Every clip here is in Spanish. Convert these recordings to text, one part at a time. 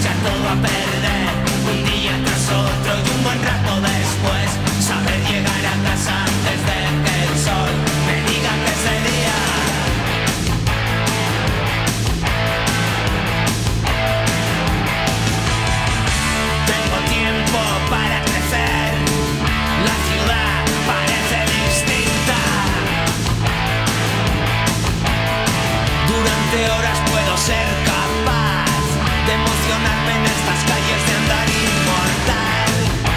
echa todo a perder, un día tras otro y un buen rato después, saber llegar a casa antes de que el sol me diga que es el día. Tengo tiempo para crecer, la ciudad parece distinta. Durante horas puedo ser capaz de emocionarme en estas calles de andar inmortal,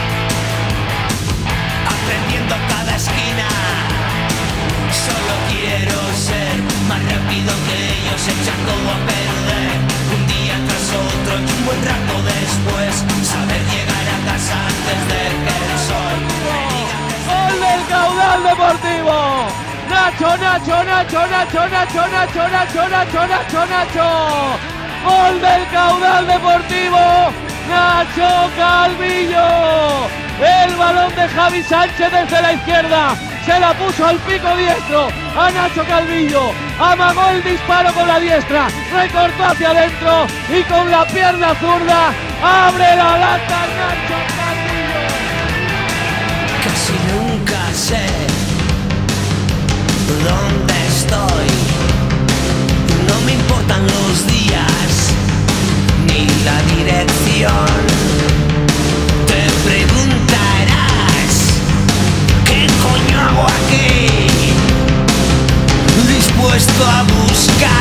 aprendiendo cada esquina. Solo quiero ser más rápido que ellos, echar todo a perder, un día tras otro y un buen rato después, saber llegar a casa antes de que el sol me diga que ¡Gol del Caudal Deportivo! Nacho, Nacho, Nacho, Nacho, Nacho, Nacho, Nacho, Nacho, Nacho, Nacho. Gol del Caudal Deportivo, Nacho Calvillo. El balón de Javi Sánchez desde la izquierda, se la puso al pico diestro a Nacho Calvillo, amagó el disparo con la diestra, recortó hacia adentro y con la pierna zurda abre la lata Nacho Calvillo. casi nunca sé dónde estoy. No me importan los días ni la dirección. Te preguntarás ¿qué coño hago aquí? Dispuesto a buscar